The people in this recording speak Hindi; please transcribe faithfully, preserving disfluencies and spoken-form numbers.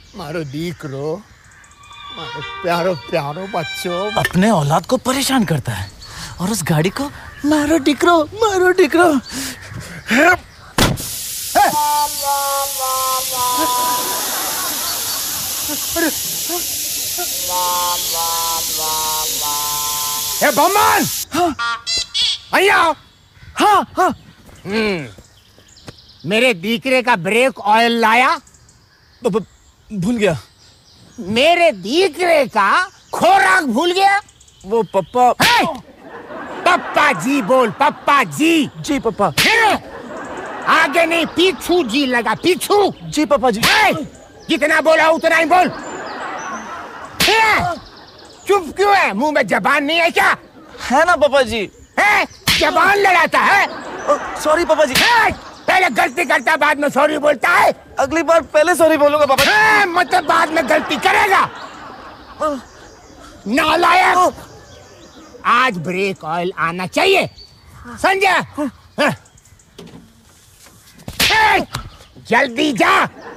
मारो दीकरो, मारो प्यारो प्यारो बच्चों। अपने औलाद को परेशान करता है और उस गाड़ी को मारो डिकरो, मारो डिकरो। हे बमन, हाँ भैया। हाँ हाँ। हम्म, मेरे दीकरे का ब्रेक ऑयल लाया? भूल गया। मेरे दीकरे का खोराक भूल गया? वो पप्पा। पप्पा जी बोल, पप्पा जी। जी पप्पा। आगे नहीं, पीछू जी लगा, पीछू। जी पापा जी। जितना बोला उतना ही बोल। चुप क्यों है? मुंह में जबान नहीं है क्या? है ना पापा जी। है? जबान लड़ाता है? सॉरी पापा जी। पहले गलती करता बाद में सॉरी बोलता है। अगली बार पहले सॉरी बोलूंगा पापा जी। मतलब बाद में गलती करेगा? नालायक। आज ब्रेक ऑयल आना चाहिए, समझा? जल्दी जा।